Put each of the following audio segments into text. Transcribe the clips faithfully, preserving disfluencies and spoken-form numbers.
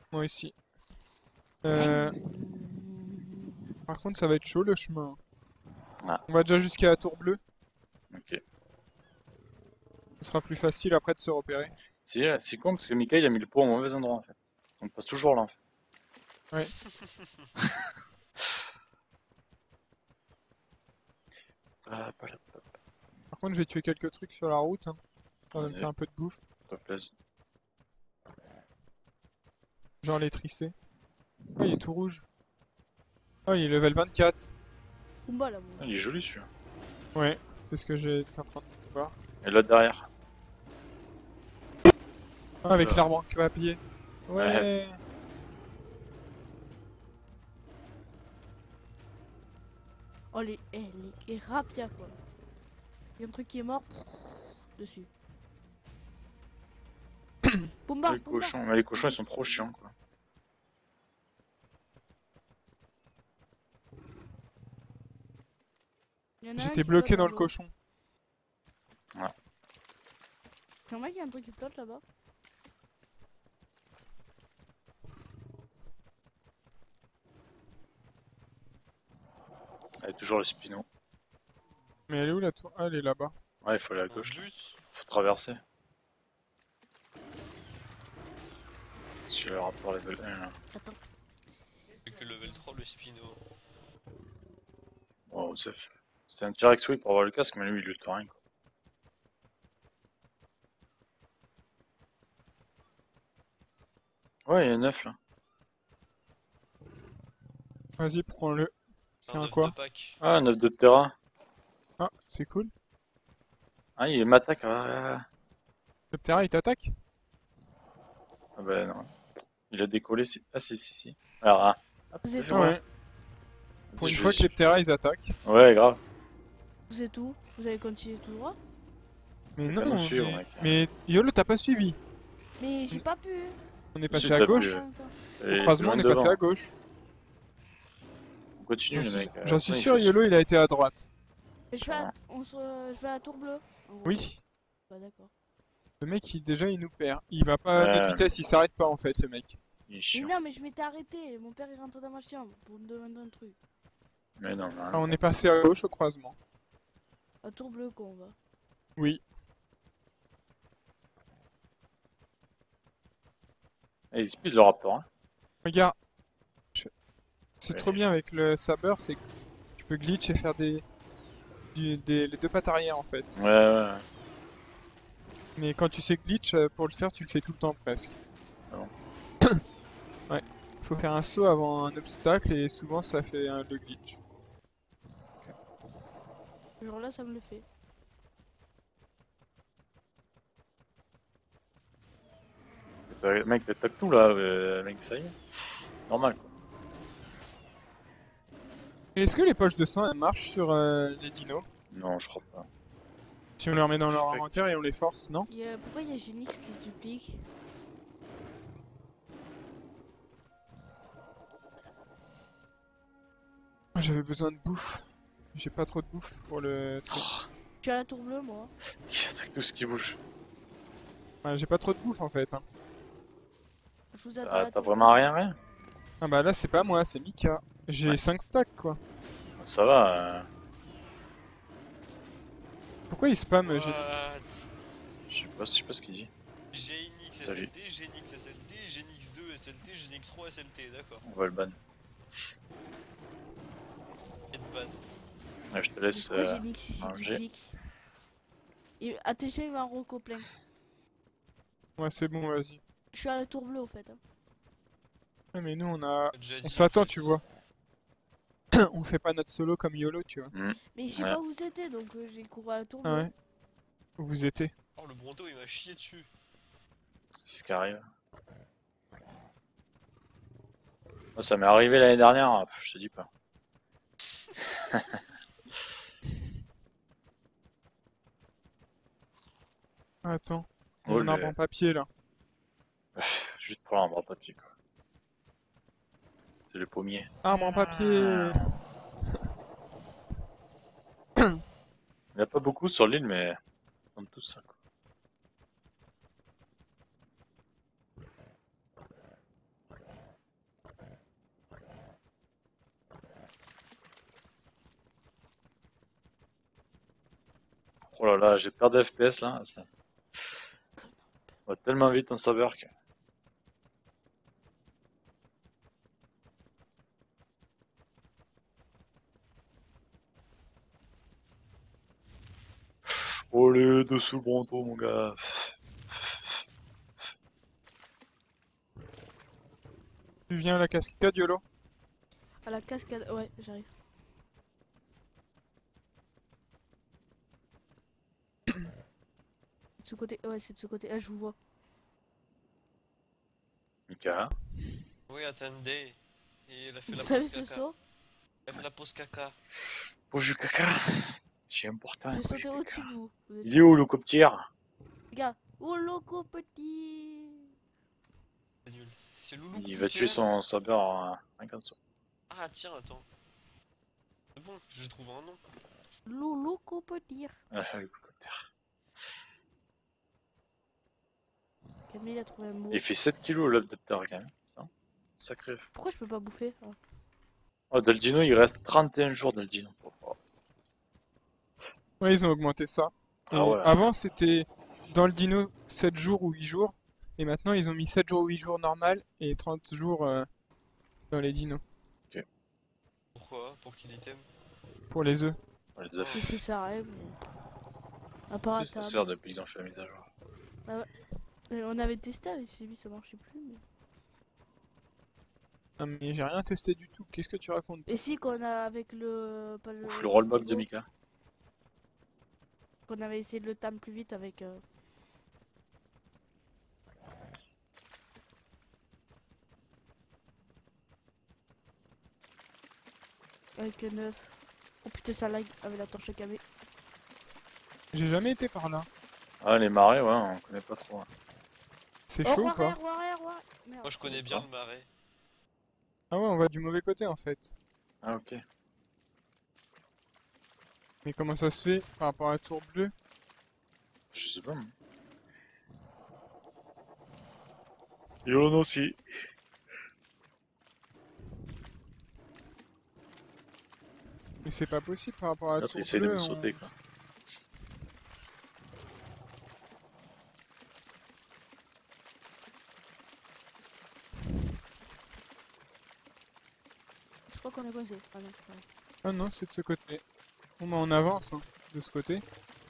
Moi aussi. Euh... Par contre, ça va être chaud le chemin. Ah, On va déjà jusqu'à la tour bleue. ok. Ce sera plus facile après de se repérer. C'est c'est con parce que Mika il a mis le pot au mauvais endroit en fait. On passe toujours là en fait. Ouais. Ah, pas là, Par contre, je vais tuer quelques trucs sur la route. Hein, pour me vas-y, faire un peu de bouffe. s'il te plaise. Genre les trisser. Oh, il est tout rouge. Oh, il est level vingt-quatre. Pumba là, moi. Ah, il est joli celui-là. Ouais, c'est ce que j'étais en train de voir. Et là derrière. Ah, avec Euh. l'arbre en papier. Ouais. Oh, les, eh, les, les rapias quoi. Il y a un truc qui est mort pff, dessus. Pumba, Les Pumba. cochons, mais les cochons ils sont trop chiants quoi. Il y en a un J'étais qui bloqué flotte dans le l'eau. cochon. C'est vrai qu'il y a un truc qui flotte là-bas. Elle est toujours le spino. Mais elle est où la tour? Ah, elle est là-bas. Ouais, il faut aller à Mon gauche là. but, Faut traverser. Sur le rapport level un là. Attends. c'est que level trois, le Spino. Wow, c'est fait. C'était un T-Rex oui pour avoir le casque, mais lui il lutte rien quoi. Ouais, il y a neuf là. Vas-y, prends-le. C'est un neuf quoi? de pack. Ah, neuf de Terra. Ah, c'est cool. Ah, il m'attaque. Ah, Le Ptera, il t'attaque? ah bah non. Il a décollé. Si... Ah, si, si, si. Alors, ah. Hop, Vous ça êtes fait où? mal. Ouais. Pour Vas-y, une je fois vais- que les Ptera, ils attaquent. Ouais, grave. Vous êtes où? Vous avez continué tout droit? Mais Faut pas non, nous suivre, mais... mec. mais Yolo, t'as pas suivi. Mais j'ai pas pu. On est Si, passé t'as à pu. gauche. En même temps. Et Au croisement, on loin est passé devant. à gauche. On continue, J'en les suis, mecs. j'en Euh, suis ouais, il sûr, faut- Yolo, il a été à droite. Mais je vais à, on se, je vais à la tour bleue. en gros. Oui. Bah d'accord. Le mec, il, déjà, il nous perd. Il va pas à Ouais. notre vitesse, il s'arrête pas, en fait, le mec. Il est Mais chiant. non, mais je m'étais arrêté. Mon père est rentré dans ma chambre pour me demander un truc. Mais non, non. Ah, on est passé à gauche au croisement. À tour bleue quoi on va. Oui. Eh, il speed le raptor. Hein. Regarde. Je- C'est Ouais. trop bien avec le saber, c'est que tu peux glitch et faire des... du- des... les deux pattes arrière, en fait. Ouais, ouais. Mais quand tu sais glitch, euh, pour le faire, tu le fais tout le temps, presque. Ah bon. Ouais. Faut faire un saut avant un obstacle et souvent ça fait un le glitch. Genre là ça me le fait. Le mec, t'attaques tout là. Euh, mec, ça y est. Normal quoi. Et est-ce que les poches de sang elles marchent sur euh, les dinos? Non, je crois pas. Si on les remet dans leur inventaire et on les force, non? Il y a- Pourquoi il y a Génix qui se duplique? Ah, j'avais besoin de bouffe. J'ai pas trop de bouffe pour le truc. Je suis à la tour bleue moi. Qui attaque tout ce qui bouge. Ouais, j'ai pas trop de bouffe en fait. Hein. Je vous attends à Ah, la t'as tour vraiment rien, rien? Ah bah là c'est pas moi, c'est Mika. J'ai Ouais. cinq stacks quoi. Ça va. Euh... Pourquoi il spam euh, Génix? What? Je sais pas, je sais pas ce qu'il dit. G N X Salut. S L T, G N X S L T, G N X deux S L T, G N X trois S L T, d'accord. On va le ban. Et de ban. Ouais, je te laisse. Pourquoi Euh... Génix ici manger. duplique? Et attention il va en reco plein. Ouais c'est bon, vas-y. Je suis à la tour bleue en fait. Hein. Ouais, mais nous on a... Déjà On dit, s'attend en tu plus. vois. On fait pas notre solo comme YOLO tu vois. Mais je sais Ouais. pas où vous étiez donc euh, j'ai couru à la tour bleue. Ah ouais. Où vous étiez? Oh, le Bronto il m'a chié dessus. C'est ce qui arrive. Moi, ça m'est arrivé l'année dernière, hein, je te dis pas. Attends. Il y Oh, a un le- arbre en papier là. Juste pour un bras papier quoi. C'est le pommier. Arbre en papier. Il n'y en a pas beaucoup sur l'île, mais on tous ça quoi. Oh là là, j'ai perdu F P S là. Ça va tellement vite en saber que. Olé, dessous le bronto, mon gars. Tu viens à la cascade, YOLO? À la cascade, ouais, j'arrive. De ce côté, ouais, c'est de ce côté. Ah, je vous vois. Mika. Oui, attendez. Et il a fait la T'as vu pause ce caca. saut? Il a fait la pause caca. Oh, du caca. C'est important. J'ai quoi, sauté du caca. au-dessus de vous. Vous êtes- Il est où le coptière? Regarde. Oh, loco petit. C'est nul. C'est Loulou Il va tuer Coupetière. son saber en un comme ça. Ah, tiens, attends. C'est bon, j'ai trouvé un nom. Loco petit. Ah, le coptière. Camille il a trouvé un mot. Il fait sept kilos l'adapteur quand même. Non, sacré. Pourquoi je peux pas bouffer? Ah. Oh, Daldino, il reste trente et un jours Daldino. Oh, oh. Ouais, ils ont augmenté ça. Et Ah ouais. avant, c'était dans le dino sept jours ou huit jours. Et maintenant, ils ont mis sept jours ou huit jours normal et trente jours euh, dans les dinos. Pourquoi? Pour qu'il item? Pour les œufs. On les a Et fait. c'est ça rêve. Mais... À part à Ça table. sert depuis qu'ils ont fait la mise à jour. Et on avait testé avec C B, ça marchait plus. Mais... Ah, mais j'ai rien testé du tout. Qu'est-ce que tu racontes? Et si qu'on a avec le. Pas le, Ouf, le rollback Stego, de Mika. qu'on avait essayé de le tam plus vite avec. Euh... Avec le neuf. Oh putain, ça lag avec la torche K B. J'ai jamais été par là. Ah, les marais, ouais, on connaît pas trop. hein. C'est Oh, chaud ou roi, pas? roi, roi, roi. Merde. Moi, je connais bien le marais. Ah ouais, on va du mauvais côté en fait. Ah, ok. Mais comment ça se fait par rapport à la tour bleue? Je sais pas. moi. Yon aussi. Mais c'est pas possible par rapport à la L'autre, tour il essaie de bleue. me on- sauter, quoi. Je crois qu'on est coincé. Ah non, ouais. Ah non, c'est de ce côté. Bon bah on avance hein, de ce côté.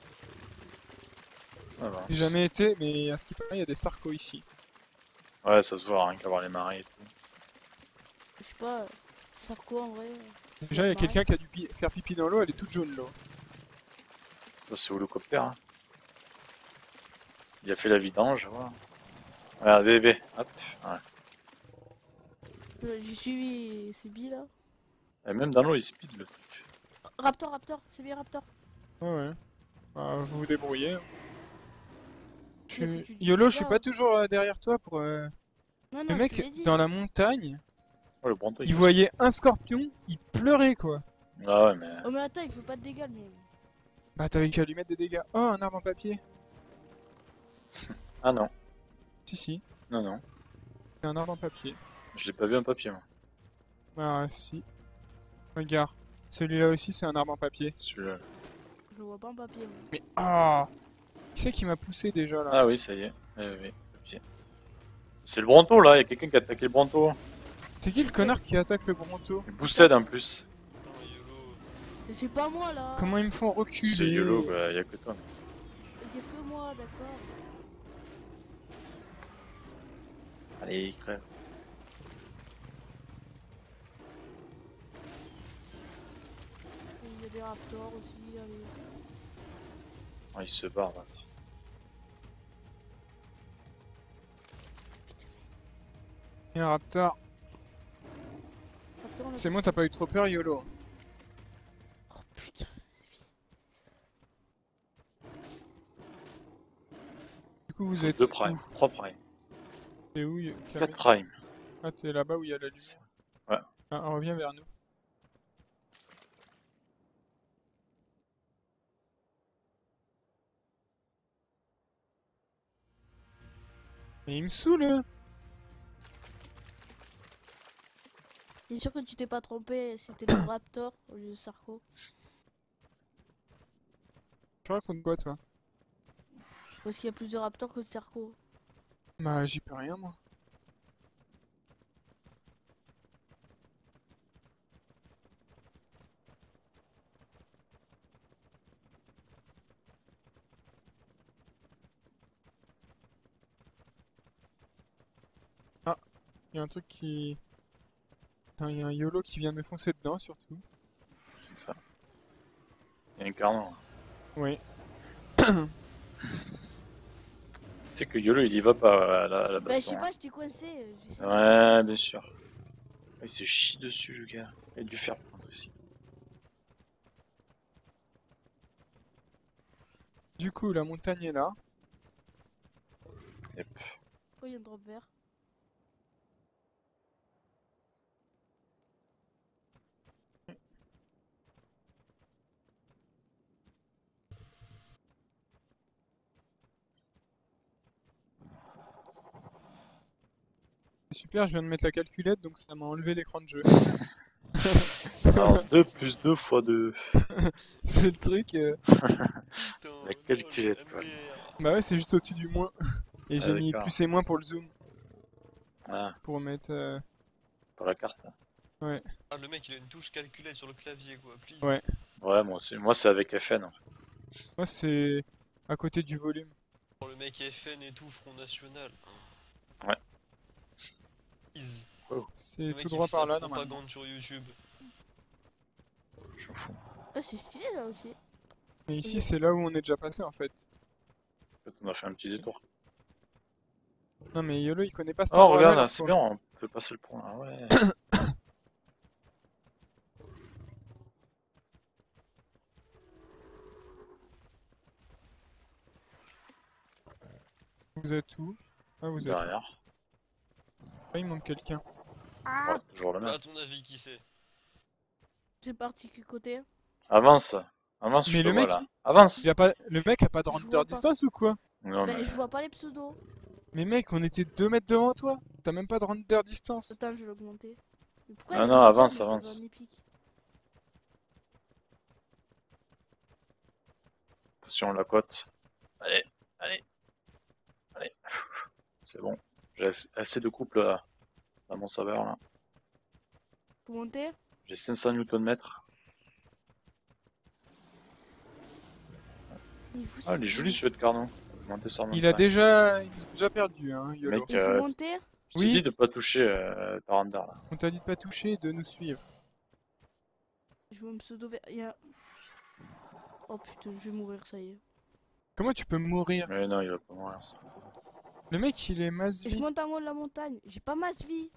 Ah, bah. J'ai jamais été, mais à ce qui paraît, il y a des sarcos ici. Ouais, ça se voit, rien qu'à voir les marais et tout. Je sais pas. euh, Sarko en vrai. euh, c'est Déjà, il y a pareil. quelqu'un qui a dû pi- faire pipi dans l'eau, elle est toute jaune l'eau. Ça, c'est Holocoptère. Hein. Il a fait la vidange, voilà. Regarde, bébé. Hop. Ouais. Euh, J'ai suivi C B là. Et même dans l'eau, il speed le truc. Raptor, Raptor, c'est bien Raptor. Ouais, ouais. Bah, vous vous débrouillez. hein. Je Il a suis- foutu du YOLO, je suis dégât. pas toujours euh, derrière toi pour. euh, Non, non, Le je mec, te l'ai dit. dans la montagne, Oh, le bronto, il voyait un scorpion, il pleurait quoi. Ah ouais, mais. Oh, mais attends, il faut pas de dégâts, mais. Bah, t'avais qu'à lui mettre des dégâts. Oh, un arbre en papier. Ah non. Si, si, Non, non. c'est un arbre en papier. Je l'ai pas vu un papier, moi. Ah, si. Regarde, celui-là aussi, c'est un arbre en papier. Celui-là. Je le vois pas en papier. Moi. Mais ah! Qui c'est qui m'a poussé déjà là? Ah oui, ça y est. Oui, oui, oui, papier. C'est le bronto là, il y a quelqu'un qui a attaqué le bronto. C'est qui le connard qui attaque le bronto? Il boosted en plus. Non, YOLO. Mais c'est pas moi là. Comment ils me font C'est reculer? YOLO, bah, y a que toi. Il y a que moi, d'accord. Allez, il crève. Il y a des raptors aussi. Allez. Oh, il se barre là. Il y a un raptor. Raptor, on a- C'est moi, t'as pas eu trop peur, YOLO. Oh putain. Du coup, vous êtes deux prime, où? trois prime, T'es où, y- quatre prime. Ah, t'es là-bas où il y a la lumière. Ouais. Ah, on revient vers nous. Mais il me saoule hein. T'es sûr que tu t'es pas trompé? C'était le raptor au lieu de Sarko. Tu racontes quoi, toi? Parce qu'il y a plus de raptors que de cercos. Bah, j'y peux rien, moi. Ah, il y a un truc qui... Il y a un YOLO qui vient de me foncer dedans, surtout. C'est ça. Il y a un carnet. Oui. C'est que YOLO il y va pas à la, à la Bah, je baston. sais hein. pas, j'étais coincé. euh, j'essaie de Ouais, bien sûr. Il se chie dessus, le gars. Il a dû faire prendre aussi. Du coup, la montagne est là. Yep. Pourquoi il y a un drop vert? C'est super, je viens de mettre la calculette, donc ça m'a enlevé l'écran de jeu. Alors deux plus deux fois deux. C'est le truc. euh, Putain, La lol, calculette, quoi. M V R. Bah ouais, c'est juste au-dessus du moins. Et Ah, j'ai mis d'accord. plus et moins pour le zoom. Ah, Pour mettre... euh, pour la carte. hein. Ouais. Ah, le mec il a une touche calculette sur le clavier quoi, please. Ouais. Ouais, moi aussi. Moi c'est avec F N. En fait. Moi, c'est à côté du volume. Oh, le mec F N et tout, Front National. Ouais. Please. C'est Le mec, tout il droit fait sa par là, normalement. propagande sur YouTube. Je m'en fous. Ah, c'est stylé là aussi. Mais ici, c'est là où on est déjà passé, en fait. Peut-être on a fait un petit détour. Non, mais YOLO, il connaît pas cet Oh, endroit-là, regarde, là, là, c'est quoi. bien, on peut passer le pont là. Ouais. Vous êtes où? Ah, vous êtes là. Derrière. Ah, il manque quelqu'un. Ah, Ouais, toujours le Bah, même. à ton avis, qui c'est? c'est parti quel côté? Avance. Avance, Mais je te le vois mec, là. Avance. il a pas... Le mec a pas de Je render vois pas. distance ou quoi? Non, Bah, mais. je vois pas les pseudos. Mais mec, on était deux mètres devant toi. T'as même pas de render distance. Attends, je vais l'augmenter. Mais pourquoi Non, il non, est déjà, avance, mais je dois avance. avoir un épique. Attention, la côte. Allez, allez. Allez. C'est bon. J'ai assez- assez de couple là. Dans mon saveur là. Pour monter? J'ai cinq cents newton mètres. Il vous Ah, il est joli celui de Carnot. Monter sur Il a déjà... Il nous a déjà perdu, hein, YOLO. Mec, Il faut euh, monter? je t'ai Oui. dit de pas toucher euh, ta render là. On t'a dit de pas toucher et de nous suivre. Je vois un pseudo vert. Il y a... Oh putain, je vais mourir, ça y est. Comment tu peux mourir? Mais non, il va pas mourir ça. Le mec, il est masse Et je vie. monte en haut de la montagne. J'ai pas masse vie.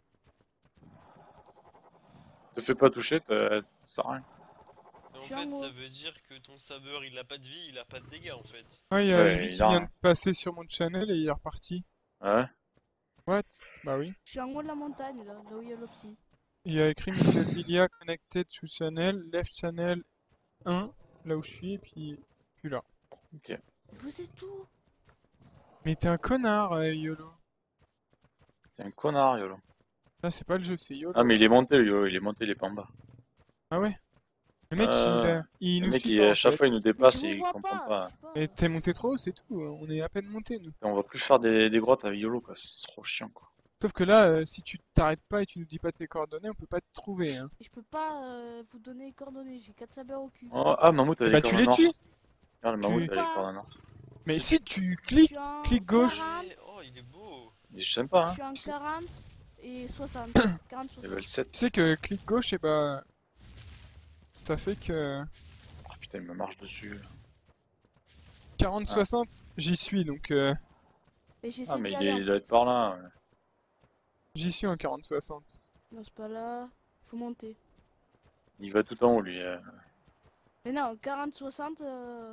Te fais pas toucher, t'as- ça sert à rien. Mais en Je suis en fait, haut. ça veut dire que ton sabeur il a pas de vie, il a pas de dégâts en fait. Ah, il y a Ouais, lui il qui a vient un- de passer sur mon channel et il est reparti. Ouais. What? Bah oui. Je suis en haut de la montagne, là, là où il y a l'opsie. Il y a écrit Michel Vilia connected to channel, left channel un, là où je suis, et puis, puis là. Ok. Vous êtes tout. Mais t'es un connard, euh, YOLO. T'es un connard, Yolo. Là, c'est pas le jeu, c'est YOLO. Ah, mais il est monté, le Yolo. Il est monté, il est pas en bas. Ah ouais? Le mec, Euh, il, a- il Le nous mec, suit il, pas, à en chaque fait. fois, il nous Mais dépasse je et vous il vois comprend pas. pas. je sais pas. Et t'es monté trop haut, c'est tout. On est à peine monté, nous. Et on va plus faire des, des grottes avec Yolo, quoi. C'est trop chiant, quoi. Sauf que là, euh, si tu t'arrêtes pas et tu nous dis pas tes coordonnées, on peut pas te trouver, hein. Et je peux pas euh, vous donner les coordonnées. J'ai quatre sabeurs au cul. Oh, ah, Mammouth, t'as Eh les bah, tu cornes les noires. tues! Regarde, le Tu- Mammouth, t'as les Pas. cornes noires. Mais Je- si tu Je cliques, suis en clic gauche. quarante, Mais- Oh, il est beau. Il est sympa, Je hein. suis en quarante et soixante. quarante, soixante. Level sept. Tu sais que clic gauche, et bah. Ça fait que. Oh putain, il me marche dessus. quarante soixante, j'y suis donc. euh, Mais j'essaie Ah, mais d'y il, aller, est, en il doit fait. être par là. ouais. J'y suis en quarante soixante. Non, c'est pas là. Faut monter. Il va tout en haut, lui. euh. Mais non, quarante soixante. Euh...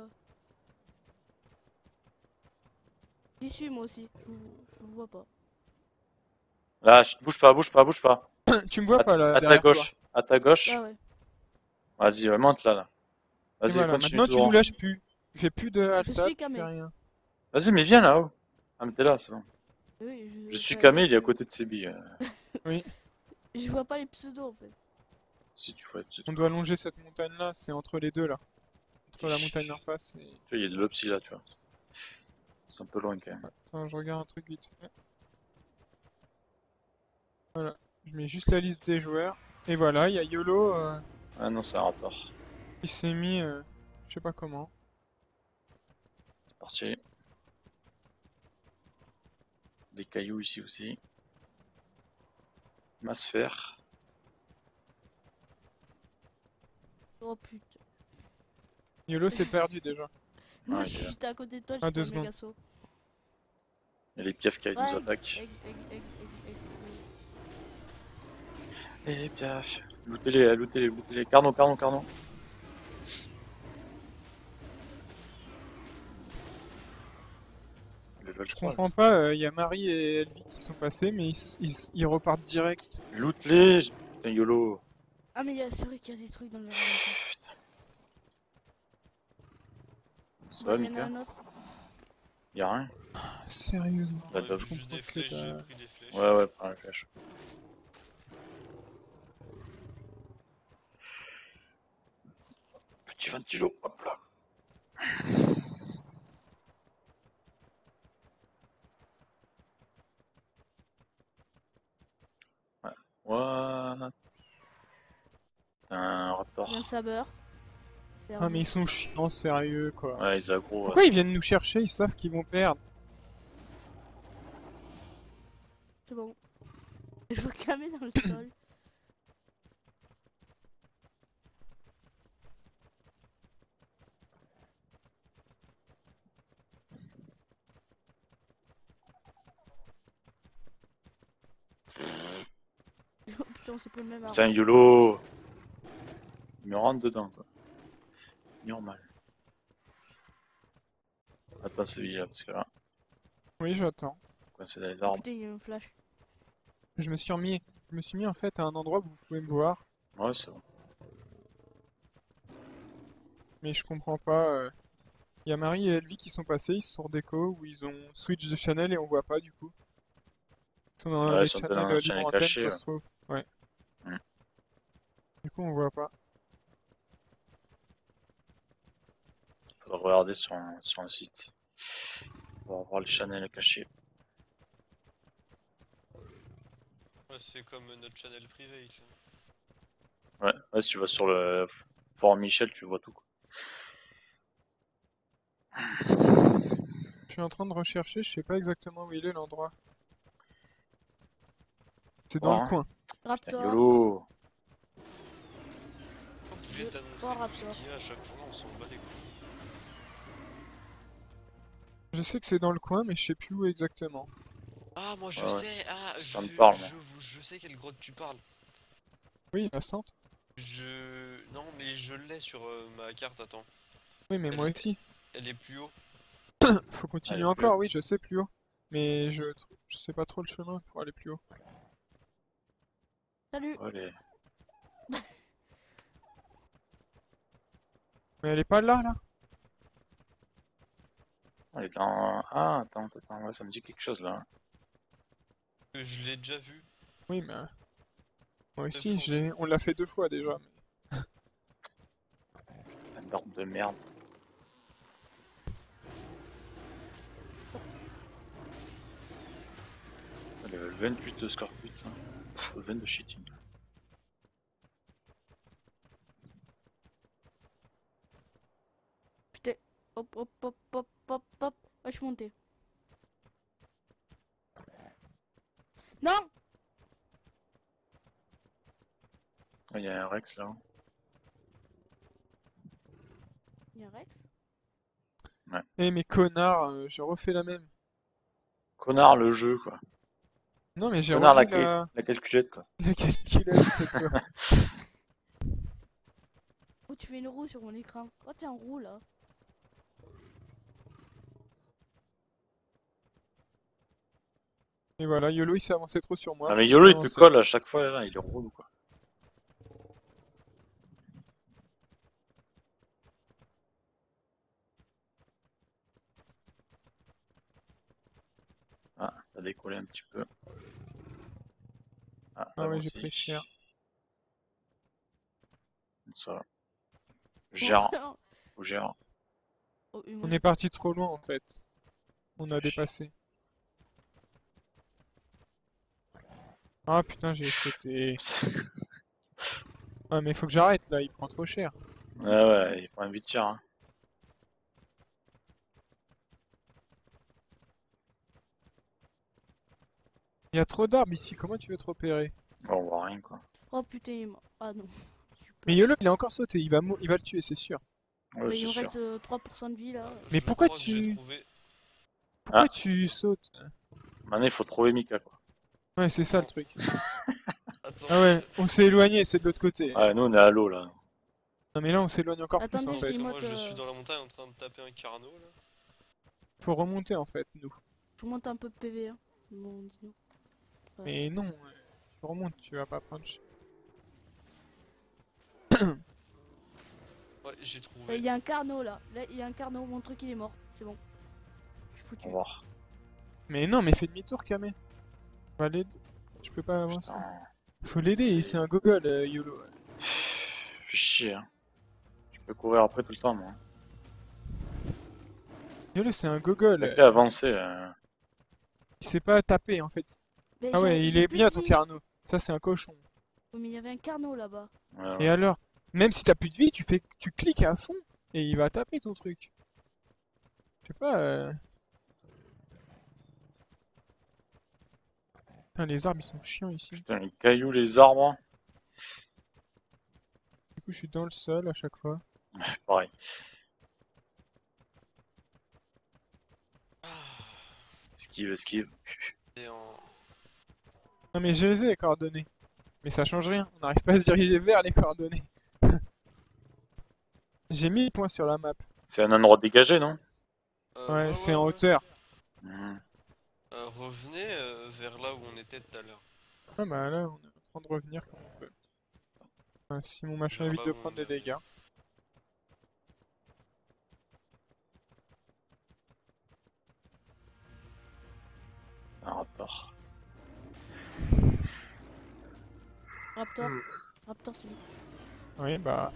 J'y suis moi aussi. Je vous, je vous vois pas. Là, je- bouge pas, bouge pas, bouge pas. Tu me vois À, pas là, à ta derrière gauche. À ta gauche. Ah ouais. Vas-y, ouais, monte là. là. toi. Et Vas-y, voilà, continue maintenant tout tu droit. nous lâches plus. Tu fais plus de Je halta, suis tu fais camé. rien. Vas-y, mais viens là-haut. Ah, mais t'es là, c'est bon. Oui, Je suis ça- camé, il est à je- côté de ses billes. euh. Je vois pas les pseudos en fait. Si tu vois, tu- On doit longer cette montagne là, c'est entre les deux là. entre la montagne en face et... Tu vois, il y a de l'opsy là, tu vois. C'est un peu loin quand même. Attends, je regarde un truc vite fait. Voilà, je mets juste la liste des joueurs. Et voilà, il y a YOLO euh, Ah non, c'est un rapport. qui s'est mis, euh, je sais pas comment. C'est parti. Des cailloux ici aussi. Ma sphère. Oh putain. YOLO s'est perdu déjà. Non, Ouais, je il est là. suis à côté de toi, Ah, j'ai deux fait un méga saut. Il y a les piafs qui Ouais, nous attaquent. egg, egg, egg, egg, egg. Et les piafs. Lootez-les, lootez-les, lootez-les. Carnon, carnon, carnon. Level Je trois, comprends pas, il y a Marie et Elvie qui sont passés, mais ils, s- ils s- ils repartent direct. là. Loot-les. Putain, YOLO. Ah, mais y a- c'est vrai qu'il y a des trucs dans le inventaire. Ça Bah, va, il y en a Mika? un autre. Y'a rien? Sérieusement. Bah, Ouais, top. je juste comprends des que flèches, j'ai t'as- pris des flèches. Ouais, ouais, prends la flèche. Petit ventilo, hop là. Ouais. What? Un raptor. Il y a un saber. Ah mais ils sont chiants, sérieux quoi. Ouais, ils aggro. Pourquoi ils viennent nous chercher? Ils savent qu'ils vont perdre. C'est bon. Je veux calmer dans le sol. Oh putain, c'est pas le même arbre. C'est un YOLO. Il me rentre dedans, quoi. Normal. Attends, c'est là, parce que là, Oui, j'attends. coincé dans les Oh arbres. putain, il y a un flash. Je me suis remis, je me suis mis en fait à un endroit où vous pouvez me voir, Ouais, c'est bon. mais je comprends pas. Il y a Marie et Elvie qui sont passés, ils sont sur déco où ils ont switch de channel et on voit pas du coup. Ils sont dans Ouais, les ils sont channels dans euh, le libre channel antenne, caché, ça ouais. se trouve. Ouais. Mm. Du coup, on voit pas. Faudra regarder sur, un- sur un site. On va voir les channels cachés. Ouais, c'est comme notre channel privé. Là. Ouais, ouais, si tu vas sur le forum Michel, tu vois tout, quoi. Je suis en train de rechercher, je sais pas exactement où il est l'endroit. C'est dans Voir, le hein. coin. Putain, Raptor. YOLO. Je On pouvait t'annoncer crois tout Raptor. ce qu'il y a à chaque fois, on s'en bat les couilles. Je sais que c'est dans le coin, mais je sais plus où exactement. Ah, moi je Ouais, ouais. sais, ah, Ça je, me parle, moi. je, je sais quelle grotte tu parles. Oui, la centre. Je... Non, mais je l'ai sur euh, ma carte, attends. Oui, mais Elle moi est- aussi. Elle est plus haut. Faut continuer Allez, plus encore, haut. oui, je sais plus haut. Mais je, tr- je sais pas trop le chemin pour aller plus haut. Salut. Ouais, les- Mais elle est pas là, là. Elle est dans... Ah, attends, attends, ouais, ça me dit quelque chose, là. Euh, Je l'ai déjà vu. Oui, mais... euh, Moi C'est aussi, faux. j'ai... on l'a fait deux fois déjà. Mais... Un arbre de merde. Level vingt-huit de Scorpion. Pff, vingt de cheating. Putain. Hop, hop, hop, hop, hop, hop. Ouais, je suis monté. Non. Il y a un Rex là. Il y a un Rex. Eh, mais connard, euh, j'ai refait la même. Connard le jeu, quoi. Non, mais j'ai Connard la, remis la... la calculette, quoi. la calculette cette fois. Oh, tu fais une roue sur mon écran. Oh, t'es en roue là. Et voilà, YOLO il s'est avancé trop sur moi. Ah, je mais me YOLO suis il te avancé. colle à chaque fois, là, il est relou, quoi. Ah, t'as décollé un petit peu. Ah, Ah là, ouais, moi j'ai aussi. pris cher. Comme ça. Gère. fougère. Oh, une On moto. est parti trop loin en fait. On a dépassé. Ah putain, j'ai sauté. Ah mais faut que j'arrête là, il prend trop cher. Ouais, ouais, il prend vite cher. Hein. Il y a trop d'arbres ici, comment tu veux te repérer? Bon, on voit rien quoi. Oh putain, il est mort. Ah non. Super. Mais Yolo, il a encore sauté, il va, mou- il va le tuer, c'est sûr. Ouais, Bah, c'est il me sûr. reste euh, trois pour cent de vie là. Mais Je pourquoi crois que j'ai tu- trouvé- Pourquoi Ah. tu sautes? Maintenant, il faut trouver Mika quoi. Ouais, c'est ça le truc. Attends. Ah ouais, on s'est éloigné, c'est de l'autre côté. Ouais, nous on est à l'eau là. Non mais là, on s'éloigne encore Attendez, plus en je fait. dis- Moi Motte, je euh, suis dans la montagne en train de taper un carnot là. Faut remonter en fait, nous. Je vous monte un peu de P V. Hein. Bon, dis-nous. Ouais. Mais non, euh, tu remontes, tu vas pas prendre... ch- Ouais, j'ai Euh, trouvé. Il y a un carnot là. Là, il y a un carnot. Mon truc il est mort. C'est bon. Je suis foutu. On va voir. Mais non, mais fais demi-tour, Kamé. On va l'aider. Je peux pas avancer. Putain. Faut l'aider, C'est- c'est un gogol, euh, Yolo. Fais chier. Hein. Je peux courir après tout le temps moi. Yolo, c'est un gogol. Le gars avancé là. Il sait pas taper en fait. Mais Ah j'ai- ouais, il j'ai est plus bien de ton vie. carnot. Ça, c'est un cochon. Oh, mais il y avait un carnot là-bas. Ouais, Et ouais. alors? Même si t'as plus de vie, tu fais, tu cliques à fond et il va taper ton truc. Je sais pas. Euh... Putain, les arbres ils sont chiants ici. Putain, les cailloux, les arbres. Du coup, je suis dans le sol à chaque fois. Pareil. Esquive, esquive. Et en... Non, mais je les ai les coordonnées. Mais ça change rien. On n'arrive pas à se diriger vers les coordonnées. J'ai mis le point sur la map. C'est un endroit dégagé, non? Euh, Ouais, c'est en hauteur. Mmh. Euh, revenez euh, vers là où on était tout à l'heure. Ah bah là, on est en train de revenir comme on peut. Enfin, si mon machin Vers évite là de où prendre on des est. dégâts. Un rapport. Raptor. Hmm. Raptor, c'est bon. Oui, bah.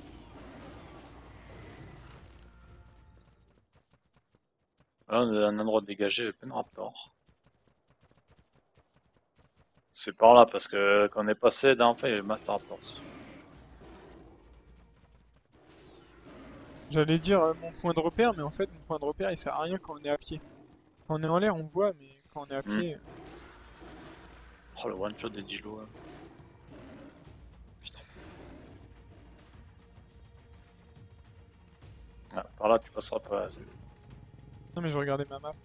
Là, on est à un endroit dégagé avec plein de raptors. C'est par là, parce que quand on est passé, d'un fait, il y avait Master Raptors. J'allais dire euh, mon point de repère, mais en fait, mon point de repère il sert à rien quand on est à pied. Quand on est en l'air, on voit, mais quand on est à Hmm. pied. Oh, le one shot des Dilo. Là. Putain. Ah, par là, tu passeras pas. c'est- Non, mais je regardais ma map.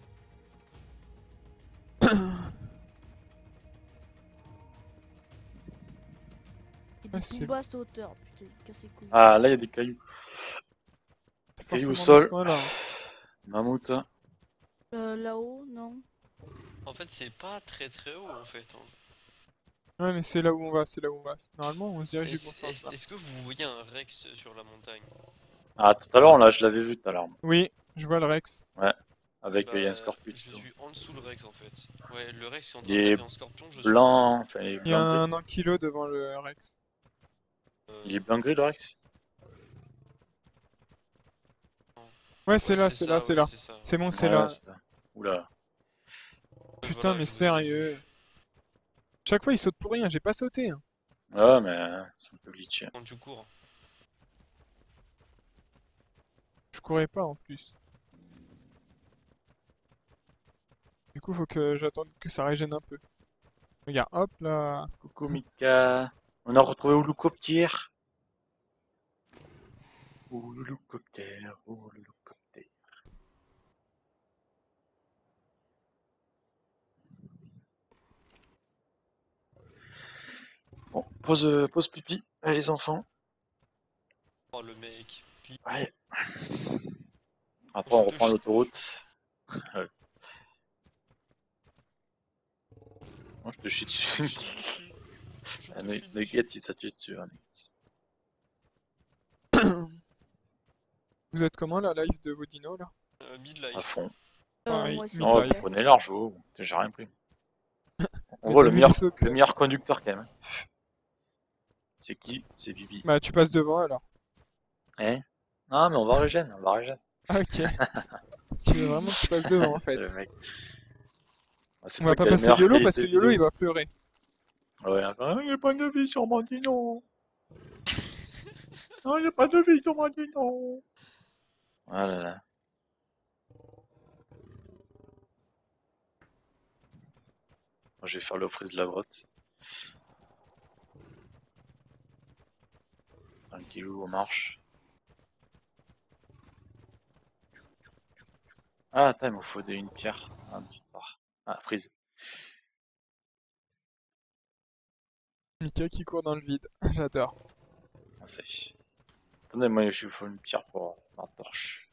Il y Ouais, a c'est des bombes à cette hauteur. Putain, il me casse les couilles. Ah, là, il y a des cailloux. Des cailloux au Forcément dans ce sol. coin-là, hein. Mammouth. Euh, là-haut, non. En fait, c'est pas très très haut en fait. hein. Ouais, mais c'est là où on va, c'est là où on va. Normalement, on se dirige du bon Est-ce sens est-ce- là. est-ce que vous voyez un Rex sur la montagne? Ah, tout à l'heure, là, je l'avais vu tout à l'heure. Oui, je vois le Rex. Avec, il y a un Bah, scorpion. Je suis en dessous le Rex en fait. Ouais, le Rex est en train Il de est taper en scorpion, je suis en Blanc, enfin, il est Il y a blanc gris. un ankylo devant le Rex. dessous. Euh, Il est blanc gris, le Rex? Ouais, c'est ouais, là, c'est là, c'est ouais, là. c'est ça. C'est bon, c'est Ouais, là. c'est là. Oula. Putain, Voilà, mais je vous ai sérieux. vu. Chaque fois, il saute pour rien, j'ai pas sauté. Hein. Ouais, mais euh, c'est un peu glitché. Quand tu cours. Je courais pas en plus. Du coup, faut que j'attende que ça régène un peu. Regarde, hop là. Coucou Mika. On a retrouvé Houloucoptère. Houloucoptère, Houloucoptère. Bon, pause, euh, pause pipi. Allez les enfants. Oh le mec. Pli- Allez. Après on Je te reprend chie. l'autoroute. Ouais. Moi je te chie dessus. Je Ah, te Nug- chie Nugget il t'a tué dessus. Hein, Nugget. Vous êtes comment la live de vos dinos là? Euh, À Midlife. fond. Euh, Pareil, moi aussi. mid Oh, life. vous prenez large, oh. J'ai rien pris. On Mais voit t'as le vu meilleur, les sauts que- le meilleur conducteur quand même. C'est qui? C'est Bibi. Bah, tu passes devant alors. Hein? Non, mais on va régène, on va régène. Ah, ok. Tu veux vraiment que tu passes devant en fait. Le mec. Ah, c'est On va toi pas qui as les passer meilleures YOLO parce que qualités YOLO il vidéo. va pleurer. Ouais, ah, il y a pas de vie sur mon dino. Non, il y a pas de vie sur mon dino. Ah là là. Moi, je vais faire l'offrise de la grotte. Tranquillou, on marche. Ah, attends, il me faut des- une pierre. Ah, une petite part. Ah, freeze. Mika qui court dans le vide. J'adore. Ah, c'est. Attendez, moi, il me faut une pierre pour ma torche.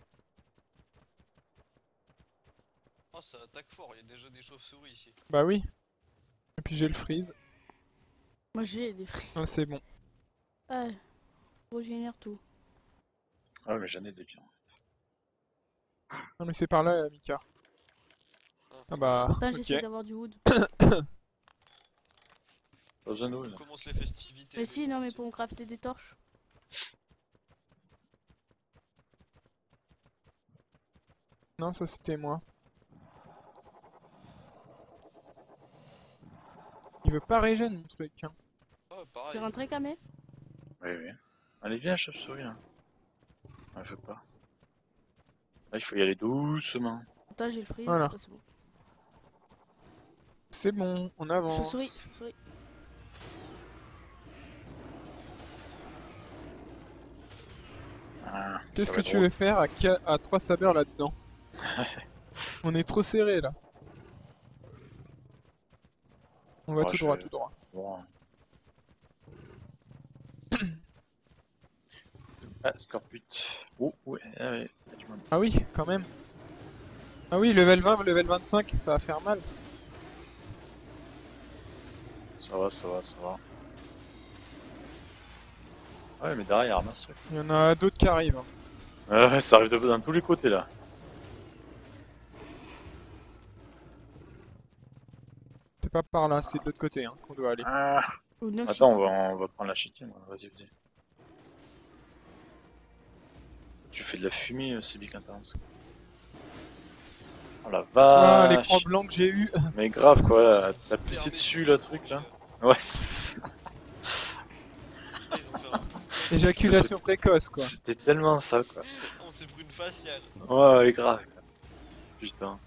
Oh, ça attaque fort, il y a déjà des chauves-souris ici. Bah oui. Et puis j'ai le freeze. Moi j'ai des frites. Ah, c'est bon. Ouais. Gros génère tout. Ah, mais j'en ai des pierres. Non mais c'est par là, euh, Mika. Ah bah, Là ok. j'essaie d'avoir du wood. Pas besoin de vous, On là. commence les festivités. Mais si, c'est non mais parti. pour me crafter des torches. Non, ça c'était moi. Il veut pas régène mon truc. Hein. Oh, pareil. T'es rentré Kamé? Oui, oui. Allez, viens, chauve-souris, là. Ah, je veux pas. Là, il faut y aller doucement. Attends, j'ai le freeze. Voilà. Ah, c'est bon. C'est bon, on avance. Chauve-souris, chauve-souris. Ah, Qu'est-ce ça que va tu être veux faire à, qua- à trois sabeurs là-dedans? On est trop serré là. On va Oh, tout je droit, vais- tout droit. Bon. Ah, Scorput. Oh, ouais, ah ouais. Ah, tu m'en- Ah oui, quand même. Ah oui, level vingt, level vingt-cinq, ça va faire mal. Ça va, ça va, ça va. Ouais, mais derrière, il y a ramasse. Ouais, Il y en a d'autres qui arrivent. hein. Ouais, ouais, ça arrive de dans tous les côtés là. C'est pas par là, c'est de l'autre côté hein, qu'on doit aller. Ah. Ou neuf Attends, on shit. va, on va prendre la chitienne. Vas-y, vas-y. Tu fais de la fumée, euh, c'est bien intense. Oh la Ah, vache. l'écran blanc que j'ai eu. Mais grave quoi, là. T'as Super pissé des- dessus le truc là. Ouais, c'est- Ah, ils ont fait un- Éjaculation précoce quoi. c'était tellement ça quoi. On s'est pris une faciale. Ouais, ouais, grave. Quoi. Putain.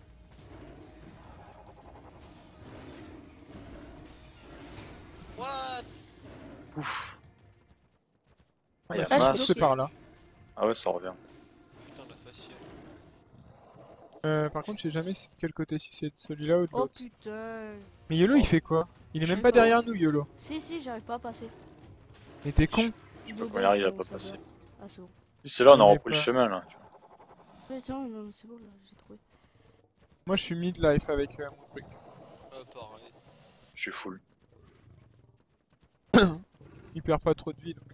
What? Ouf. Ah, Ah, y a bah, masse. c'est par là. Ah ouais, ça revient. Putain, la faciale. Euh, par contre, je sais jamais c'est de quel côté, si c'est de celui-là ou de Oh l'autre. putain. Mais Yolo il fait quoi? Il est Je même sais pas pas. derrière nous, Yolo. Si, si, j'arrive pas à passer. Mais t'es con. Je De peux pas base, y arriver, il a bon, pas ça passé. va. Ah, c'est bon. C'est là, on Il a est repris le pas- chemin là. Ouais, c'est bon, non, c'est bon, là, j'ai trouvé. Moi je suis mid-life avec euh, mon truc. Ah, pareil. Je suis full. Il perd pas trop de vie donc.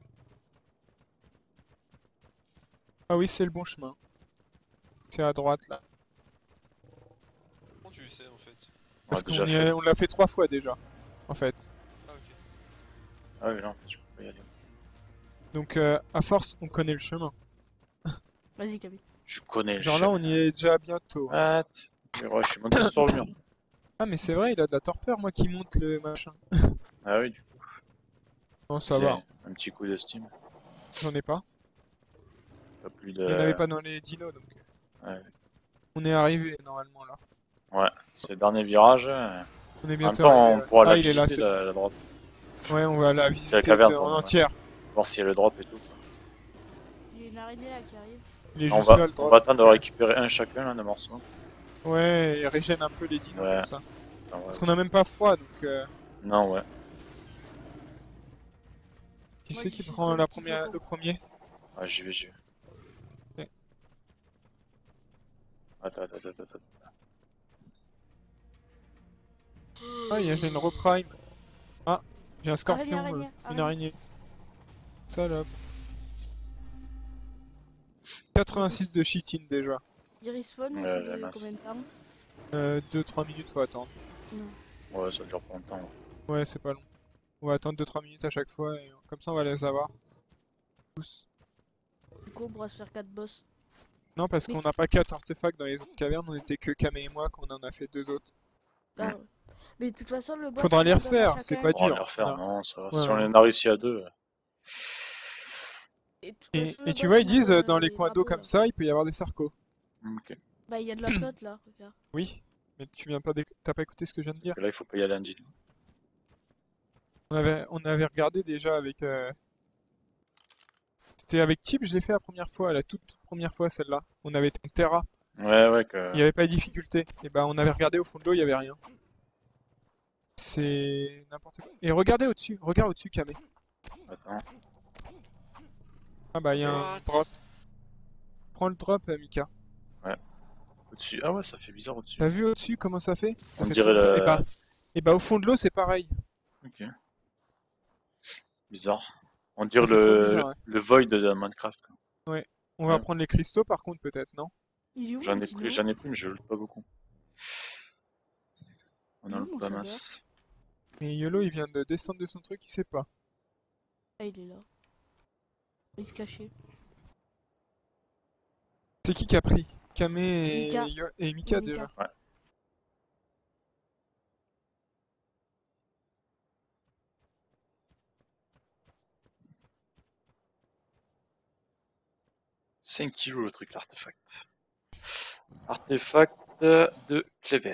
Ah oui, c'est le bon chemin. C'est à droite là. Comment tu le sais en fait? On Parce a déjà qu'on y fait. a- on l'a fait trois fois déjà. En fait. Ah, ok. Ah oui, non, je peux pas y aller. Donc euh, à force, on connaît le chemin. Vas-y, Camille. Je connais le Genre là, on y est déjà bientôt. Ah, t- ouais, je suis monté sur le mur. Ah mais c'est vrai, il a de la torpeur, moi qui monte le machin. Ah oui, du coup. Non, ça c'est va, Un petit coup de steam. j'en ai pas. Pas plus Il n'y en de. avait pas dans les dinos donc. euh, Ouais, On est arrivé normalement là. ouais. c'est le dernier virage. euh. On est En même bientôt temps, arrivé, on ouais. pourra Ah, la il est là, visiter, c'est- la, la droite. Ouais, on va la visiter caverne, de- en pardon, ouais. entière. Voir s'il y a le drop et tout. Il y a une araignée là qui arrive. Il est On juste va, là le on drop. va attendre de récupérer un chacun là, de morceaux. Ouais, il régène un peu les dinos Ouais. comme ça. Ah, ouais. Parce qu'on a même pas froid donc. Euh... Non, ouais. Qui Moi, c'est j'y qui suis prend comme la un petit première, flocon. le premier? Ouais, j'y vais, j'y vais. Ouais. Attends, attends, attends, attends. Ah, il y a j'ai une reprime. Ah, j'ai un scorpion, Araignée, euh, araignée, une araignée. Salope. quatre-vingt-six de cheating déjà. Il respawn Ouais, tous la les masse. combien de temps? Euh, deux trois minutes, faut attendre. Ouais, ça dure pas longtemps. ouais. Ouais, c'est pas long. On va attendre deux trois minutes à chaque fois et comme ça on va les avoir. Tous. coup, on pourra se faire quatre boss. Non, parce Mais qu'on tu- n'a pas quatre artefacts dans les autres cavernes, on était que Kame et moi, qu'on en a fait deux autres. Ah, ouais. Mais de toute façon, le boss. Faudra il les en donne à refaire, c'est chacun pas une. On va dur. les refaire, on a- non, ça va. Ouais, Si on ouais. en a réussi à deux. euh, Et, de toute Et, façon, et le tu boss, vois, ils il en disent donne euh, dans les des coins d'eau drapeaux, comme là. ça, il peut y avoir des sarcos. Ok. Bah, il y a de la flotte là, regarde. Oui, mais tu viens pas d'éc- t'as pas écouté ce que je viens de dire. Et là, il faut pas y aller en jean. On avait, on avait regardé déjà avec. euh, C'était avec Tip, je l'ai fait la première fois, la toute, toute première fois celle-là. On avait été en Terra, Ouais, ouais, que. il n'y avait pas de difficulté. Et bah, on avait regardé au fond de l'eau, il y avait rien. C'est n'importe quoi. Et regardez au-dessus, regarde au-dessus, Kame. Attends. Ah bah, il y a un What? drop. Prends le drop, euh, Mika. Au-dessus. Ah ouais, ça fait bizarre au-dessus. T'as vu au-dessus comment ça fait? Ça On fait dirait trop bizarre. le- Et bah, et bah, au fond de l'eau, c'est pareil. Ok. Bizarre. On dirait fait trop le, bizarre, ouais. le void de Minecraft, quoi. On va Ouais. prendre les cristaux par contre, peut-être, non? Il est où J'en mon ai dino pris, j'en ai pris, mais je loot pas beaucoup. On Il est en où, loot mon pas sabot masse. Et Yolo, il vient de descendre de son truc, il sait pas. Ah, il est là. Il se cachait. C'est qui qui a pris? Kame et, Mika. Yo- et Mika Et Mika. déjà. Ouais. cinq kilos le truc, l'artefact. Artefact de Clever.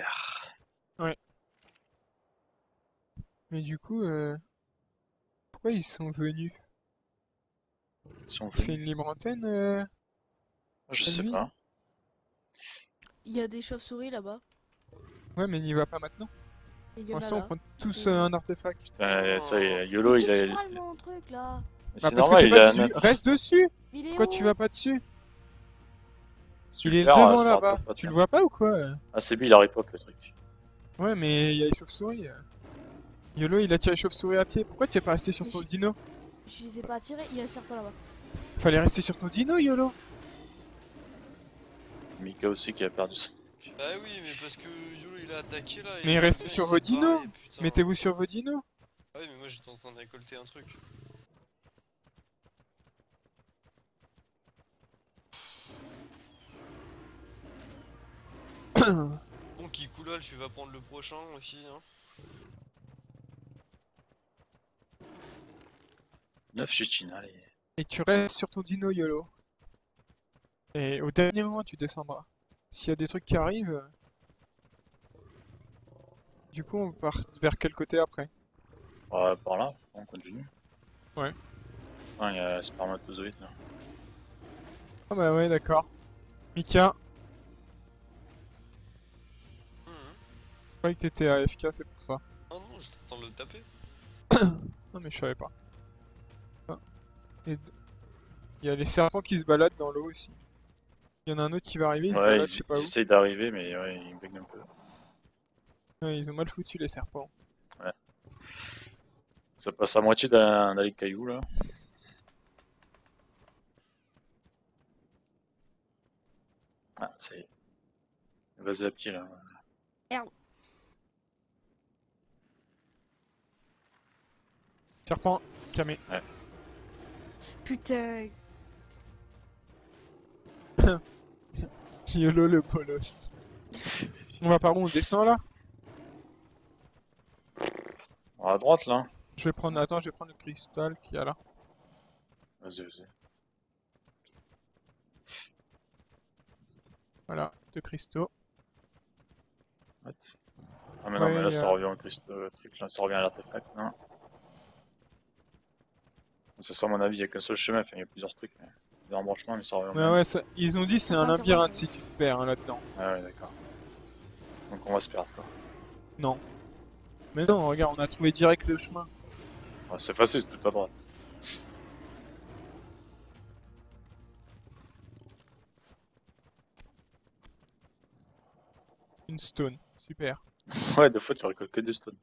Mais du coup, euh, pourquoi ils sont venus? Si on Tu fais veut. une libre antenne euh, Je sais Lui pas. Il y a des chauves-souris là-bas. Ouais, mais n'y va pas maintenant. Et il y Pour en a l'instant, on là. prend tous Et- euh, un artefact. Putain, ça y est, Mais YOLO, il qu'est-ce a. qu'il râle mon truc là? Mais Bah, c'est parce normal, que t'es il pas a dessus. un. Reste dessus. Il est Pourquoi où? tu vas pas dessus? Super, Il est devant ça là-bas. rattrape pas, Tu tiens. le vois pas ou quoi? Ah, c'est lui, il a repop le truc. Ouais, mais il y a les chauves-souris. euh. Yolo, il a tiré les chauves-souris à pied. Pourquoi tu es pas resté sur Mais ton je- dino? Je les ai pas attirés, il y a un serpent là-bas. Fallait rester sur ton dino, Yolo. Mika aussi qui a perdu son. Bah oui, mais parce que Yolo il a attaqué là. et Mais le restez gars, sur il vos s'est dinos. barré, putain. Mettez-vous sur vos dinos. Ah oui, mais moi j'étais en train de récolter un truc. Bon, Kikoulal, tu vas prendre le prochain aussi. Hein. neuf chez China, les. Et tu restes sur ton dino, Yolo. Et au dernier moment, tu descendras. S'il y a des trucs qui arrivent... euh, Du coup, on part vers quel côté après? Ouais, par là, on continue. Ouais. Ah, il y a spermatozoïde là. Ah bah ouais, d'accord. Mika, Mhm. je croyais que t'étais A F K, c'est pour ça. Oh non, j'étais en train de le taper. Non mais je savais pas. Ah. Et il y a les serpents qui se baladent dans l'eau aussi. Il y en a un autre qui va arriver, il se Ouais, balade, ils, je sais pas ils où. essayent d'arriver, mais ouais, ils bug un peu. Ouais, ils ont mal foutu les serpents. Ça passe à moitié dans, dans les cailloux là. Ah, c'est. Vas-y à pied là. Serpent, Kame. Putain. Yolo le bolos. On va par où? On descend là? À droite là. Je vais prendre... Attends, je vais prendre le cristal qu'il y a là. Vas-y, vas-y. Voilà, deux cristaux. What? Ah, mais non, Ouais, mais là y ça a- revient au crist- euh, truc là, ça revient à l'artefact. Non. C'est ça, à mon avis, il y a qu'un seul chemin, enfin, il y a plusieurs trucs. Mais... Des embranchements, mais ça revient au Ouais, même. ouais, ça- ils ont dit c'est un Ouais, ça labyrinthe va. si tu te perds hein, là-dedans. Ah ouais, d'accord. Donc on va se perdre quoi. Non. Mais non, regarde, on a trouvé direct le chemin. Ouais, c'est facile, c'est tout à droite. Une stone, super. Ouais, des fois tu récoltes que des stones.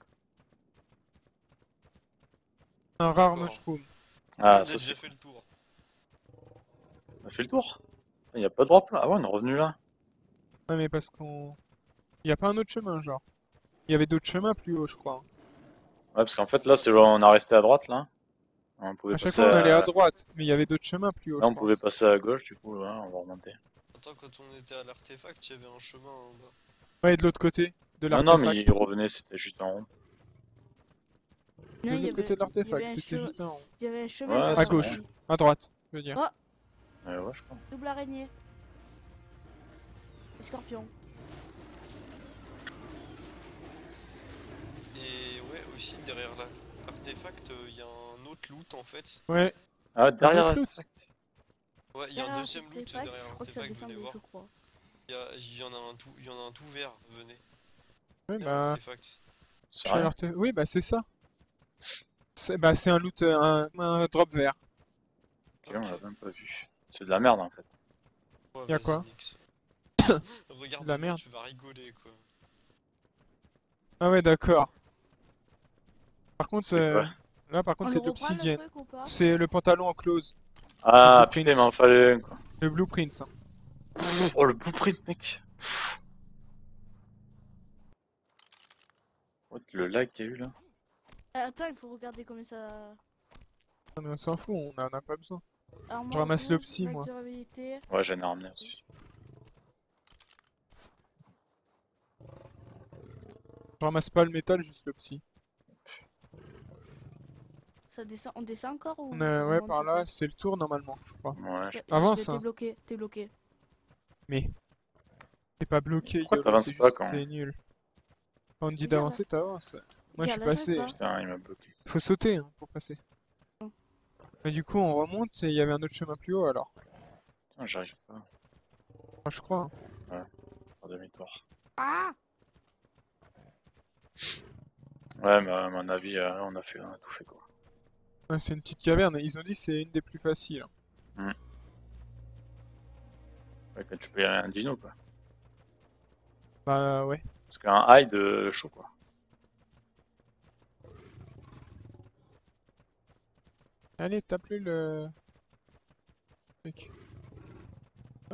Un rare D'accord. mushroom. Ah, on a ça déjà c'est. fait le tour. On a fait le tour. Il n'y a pas de drop là. Ah ouais, on est revenu là. Ouais, mais parce qu'on... Y a pas un autre chemin, genre. Il y avait d'autres chemins plus haut, je crois. Ouais, parce qu'en fait là, c'est là où on a resté à droite là. On pouvait À chaque passer fois on allait à à... droite, mais il y avait d'autres chemins plus haut, Là, je on pouvait pense. passer à gauche, du coup, là, on va remonter. Attends, quand on était à l'artefact, il y avait un chemin en bas. Ouais, de l'autre côté de Non, non, mais l'artefact. il revenait, c'était juste en rond. De Non, il y l'autre côté avait, de il y avait l'artefact, un, c'était che- juste un rond. il y avait un chemin Ouais, dans À la c'est gauche, rue. à droite, je veux dire. Oh, Ouais, ouais, je crois. double araignée. Et scorpion. Et ouais, aussi derrière la- l'artefact, il y a un autre loot en fait. Ouais, Ah, derrière autre la... loot. Ouais, il y a un Derrière deuxième loot l'artefact, derrière je crois que ça l'artefact, venez descendait, voir. je crois. Il y, a- il y en a un tout, il y en a un tout vert, venez. Ouais, Derrière bah. l'artefact. C'est chez rien. l'arte- Oui, bah c'est ça. C'est bah, c'est un loot, euh, un, un drop vert. Ok, on Ok. l'a même pas vu. C'est de la merde, en fait. Ouais, Y a vas-y, quoi Nix. Regarde, De la merde. tu vas rigoler quoi. Ah ouais, d'accord. Par contre, C'est euh, quoi? là par On contre le c'est de reprend le l'obsidienne. truc ou pas? C'est le pantalon en close, Ah, blueprint. putain, il m'en fallait un, quoi. le blueprint. Oh, le blueprint, mec. Oh, le lag qu'il y a eu, là. Euh, Attends, il faut regarder combien ça. Ah, mais on s'en fout, on en a pas besoin. Armor Je ramasse le douze, psy, max moi. durabilité. Ouais, j'en ai ramené aussi. Je ramasse pas le métal, juste le psy. Ça descend, on descend encore ou On ça a, ouais, remonte par ou là, quoi? c'est le tour normalement, je crois. Ouais, je... Ouais, Avance, T'es hein. bloqué, t'es bloqué. Mais c'est pas bloqué, Pourquoi YOLO, t'avances c'est pas juste quand- c'est nul. Quand on te dit Regarde, d'avancer, t'avances. Moi je suis Regarde, là, passé. j'arrive pas. Putain, il m'a bloqué. Faut sauter hein, pour passer. Oh. Mais du coup, on remonte et il y avait un autre chemin plus haut alors. Putain, j'arrive pas. Enfin, je crois. hein. Faire demi-tour. Ah! Ouais, mais à mon avis, euh, on a fait, on a tout fait, quoi. Ouais, c'est une petite caverne. Ils ont dit que c'est une des plus faciles. hein. Ouais, quand tu peux y aller à un dino, quoi. Bah ouais. Parce qu'un hide, euh, chaud, quoi. Allez, tape-le le truc. Hop.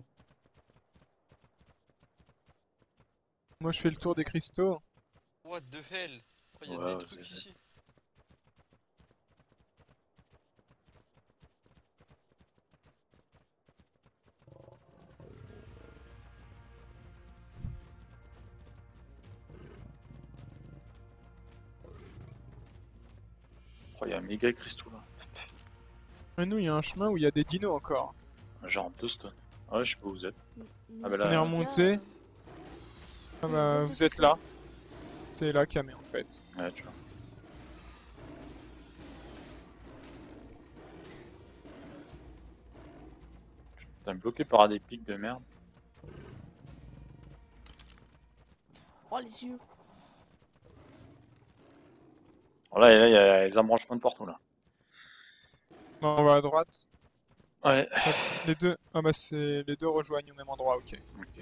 Moi je fais le tour des cristaux. What the hell? Oh, il y a Ouais, des ouais, trucs c'est- ici. Oh, il y a un méga cristaux, là. Et nous, il y a un chemin où il y a des dinos encore. Genre deux stones. Ah ouais, je sais pas où vous êtes. Ah, bah Mais là, On est euh, remonté. gars, Ah Mais bah, what the vous êtes fuck, là. C'est là Camé en fait. Ouais, tu vois. Putain, bloqué par des pics de merde. Oh les yeux. Oh, là, là, il y a les embranchements de partout, là. Bon, on va à droite. Ouais. Les deux. Ah bah c'est les deux rejoignent au même endroit, ok. Ok.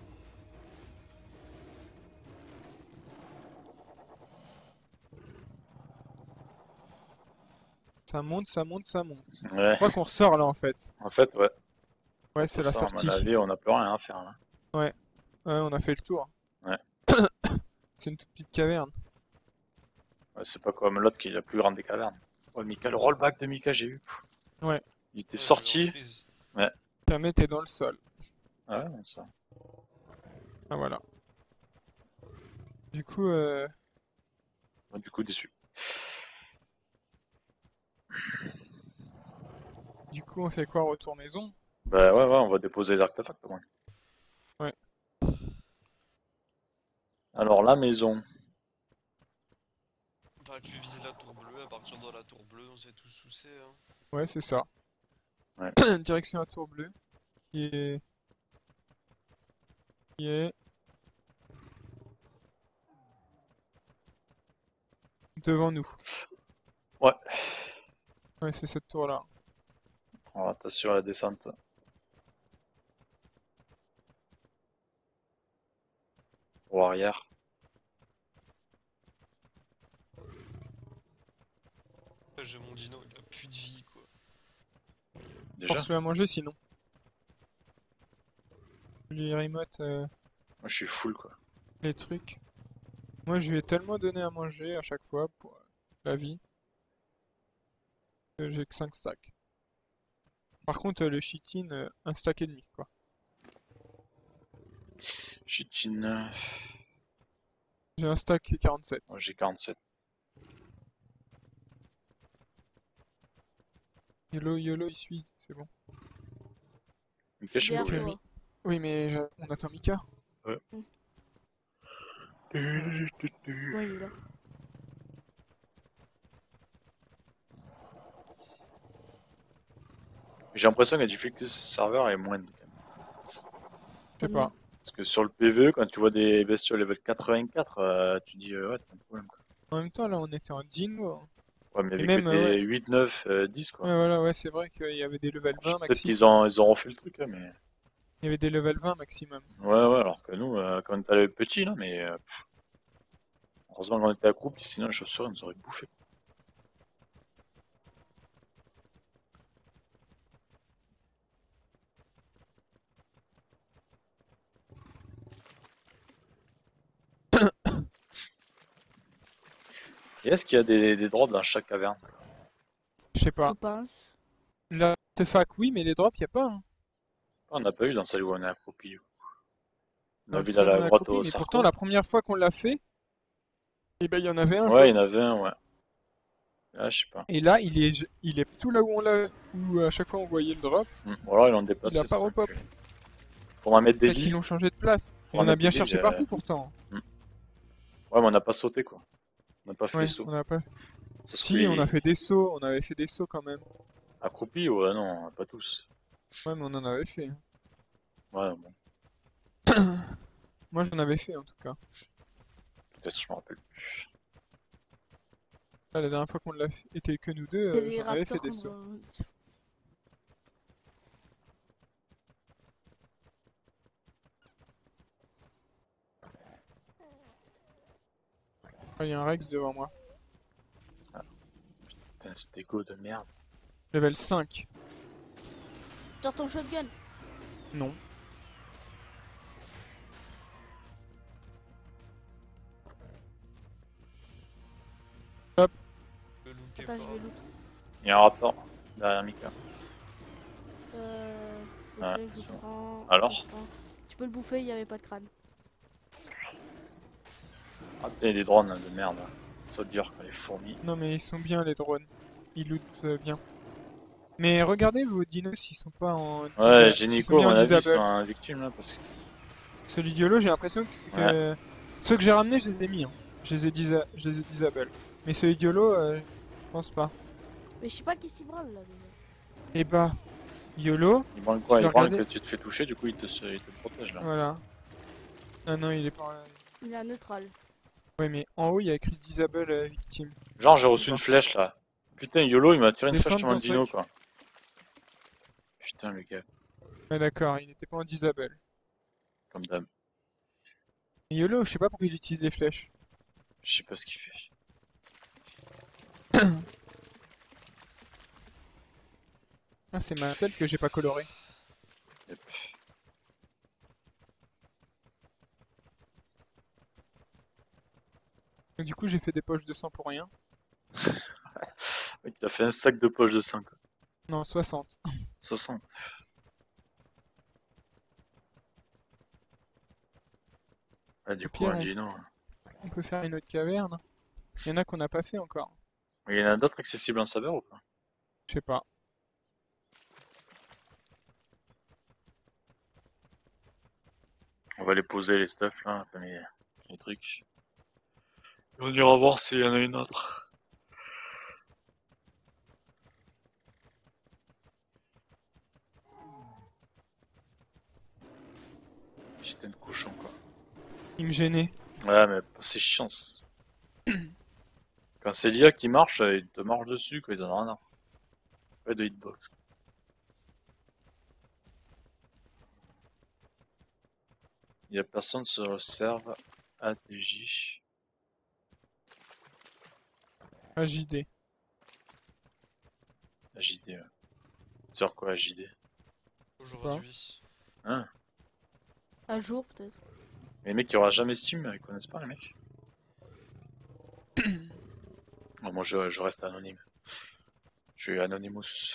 Ça monte, ça monte, ça monte. Ouais. Je crois qu'on ressort là en fait. En fait, ouais. Ouais, c'est la Ça, sortie. À mon avis, on n'a plus rien à faire, là. Ouais, on a fait le tour. Ouais. C'est une toute petite caverne. Ouais, c'est pas comme l'autre qui est la plus grande des cavernes. Oh, Mika, le rollback de Mika, j'ai eu. Pff. Ouais. Il était Ouais, sorti. je vais en prise. Camé, t'es dans le sol. Ah ouais, bon, ça. Ah voilà. Du coup, euh... Ouais, du coup, déçu. du coup, on fait quoi? Retour maison? Bah ouais, ouais, on va déposer les artefacts, au moins. Ouais. Alors, la maison. Bah, tu vises la tour bleue, à partir de la tour bleue, on sait tous où c'est. Hein. Ouais, c'est ça. Ouais. Direction la tour bleue. Qui est... Qui est... devant nous. Ouais. Ouais, c'est cette tour-là. On va t'assurer la descente. Au arrière. J'ai mon dino, il a plus de vie quoi. Déjà. Force-le à manger sinon. Les remotes, euh, Moi, je suis full, quoi. les trucs. Moi, je lui ai tellement donné à manger à chaque fois pour euh, la vie. Euh, J'ai que cinq stacks. Par contre, euh, le chitin, euh, un stack et demi, quoi. Chitin, J'ai un stack et quarante-sept. moi j'ai quarante-sept. YOLO, YOLO, il suit, c'est bon. Mika, je sais pas où il Derrière est. toi. Oui, mais j'a- on attend Mika. Bon, il est là. J'ai l'impression que la difficulté de ce serveur est moindre. quand même. Je sais pas. Parce que sur le P V E, quand tu vois des bestioles level quatre-vingt-quatre, euh, tu dis euh, ouais, t'as un problème. Quoi. En même temps, là, on était en dino. hein. Ouais, mais Et avec même, des euh, ouais. huit, neuf, euh, dix quoi. Ouais, voilà, ouais, c'est vrai qu'il y avait des level vingt Peut-être maxi. qu'ils ont, ils ont refait le truc, hein, mais. Il y avait des level vingt maximum. Ouais, ouais, alors que nous, euh, quand on était petit, là, mais. euh, pff, heureusement qu'on était accroupi, sinon les chauves-souris nous auraient bouffé. Et est-ce qu'il y a des, des drops dans chaque caverne? Je sais pas. Je pense. L'artefact, oui, mais les drops, y a pas. Hein. On n'a pas eu dans celle où on est accroupi. On Dans a le vu dans salon la grotte accroupi, au mais Sarko. pourtant, la première fois qu'on l'a fait, eh ben, il y en avait un Ouais, il y jaune. en avait un, ouais. Là, je sais pas. Et là, il est, il est tout là où on l'a, où à chaque fois on voyait le drop, Hmm. Ou alors ils l'ont il déplacé. a pas ça, repop. que- Pour en mettre des Peut-être qu'ils lits. l'ont changé de place. Et On on a a bien dit, cherché euh, partout pourtant. Ouais, mais on n'a pas sauté quoi. On n'a pas fait Ouais, les sauts. on a pas. Ça se Si, fait on a fait des sauts, on avait fait des sauts quand même. accroupi, ouais, non, pas tous. Ouais, mais on en avait fait. Ouais, bon, Moi, j'en avais fait en tout cas. peut-être je me rappelle plus. Là, la dernière fois qu'on l'a fait, était que nous deux, Il y a euh, des j'en avais fait raptors des qu'on sauts. doit- Ah, il y a un Rex devant moi. Putain, cet égo de merde. Level cinq. Sors ton shotgun. Non. Le looter Attends, je pas. vais loot. Il y a un rapport derrière Mika. Euh. Ok, Ouais, je c'est bon. prends. Alors je prends. Tu peux le bouffer, il y avait pas de crâne. Ah putain, il y a des drones hein, de merde. Ça veut dire que les fourmis. Non, mais ils sont bien les drones. Ils lootent euh, bien. Mais regardez vos dinos s'ils sont pas en. Ouais, disa- s'ils Génico, sont à bien mon en avis, disable. sont un victime là parce que. Celui d'Yolo, j'ai l'impression que. que- Ceux que j'ai ramenés, je les ai mis. Hein. Je les ai, disa... je les ai disable. Mais celui d'Yolo, euh, je pense pas. Mais je sais pas qui s'y branle là déjà. Et bah, YOLO, Il branle quoi Je Il vais branle regarder. que tu te fais toucher, du coup il te, il te protège là. voilà. Ah non, il est pas. Il est à neutral. Ouais, mais en haut, il y a écrit disable euh, victime. Genre, j'ai reçu D'accord. une flèche là. Putain, YOLO, il m'a tiré une flèche Descends sur de mon ton dino truc. quoi. Putain, le gars, Ouais, d'accord, il était pas en disable. comme d'hab. Et YOLO, je sais pas pourquoi il utilise les flèches. Je sais pas ce qu'il fait. Ah, c'est ma selle que j'ai pas colorée. Yep. Donc, du coup, j'ai fait des poches de sang pour rien. Mec, il a fait un sac de poche de sang quoi. Non, soixante. soixante. Ah, du Au coup, pire, un on- dino. hein. On peut faire une autre caverne. Il y en a qu'on n'a pas fait encore. Il y en a d'autres accessibles en saveur ou pas? Je sais pas. On va les poser les stuff là, enfin les, les trucs. Et on ira voir s'il y en a une autre. Putain de cochon quoi. Il me gênait. Ouais mais c'est chiant. c'est- Quand c'est l'I A qui marche, ils te marchent dessus quoi, ils en ont rien à. Pas de hitbox. quoi. Il y a personne sur le serve A D J. À J D. A J D ouais. Sur quoi A J D? Aujourd'hui. Hein? À jour peut-être. Les mecs qui aura jamais Steam, ils connaissent pas les mecs. Bon, moi je, je reste anonyme. Je suis Anonymous.